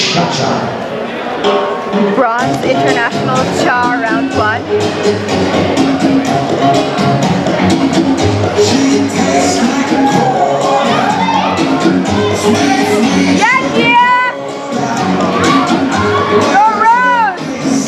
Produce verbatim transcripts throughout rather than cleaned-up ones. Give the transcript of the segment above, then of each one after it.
cha-cha. Bronze International Cha round one. Yeah, yeah! Go Rose!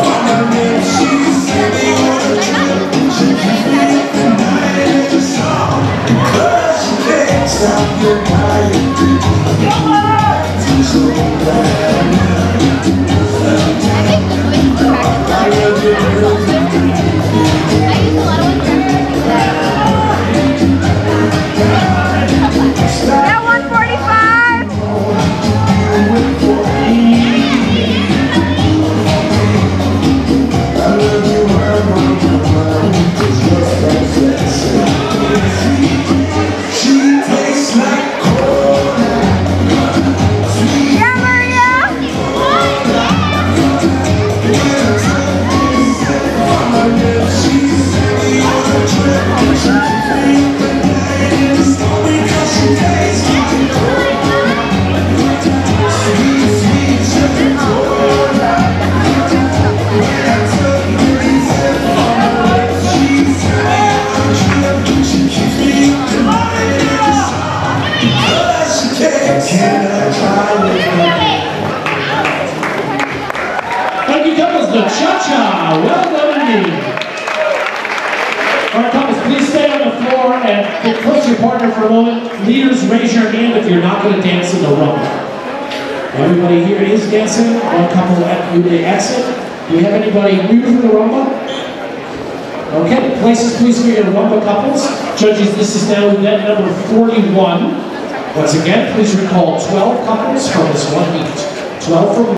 Thank you, couples. The cha-cha. Well done indeed. All right, couples, please stay on the floor and get close to your partner for a moment. Leaders, raise your hand if you're not going to dance in the rumba. Everybody here is dancing. One couple at the exit. Do we have anybody new for the rumba? Okay, places please for your rumba couples. Judges, this is now event number forty-one. Once again, please recall twelve couples from this one heat. twelve for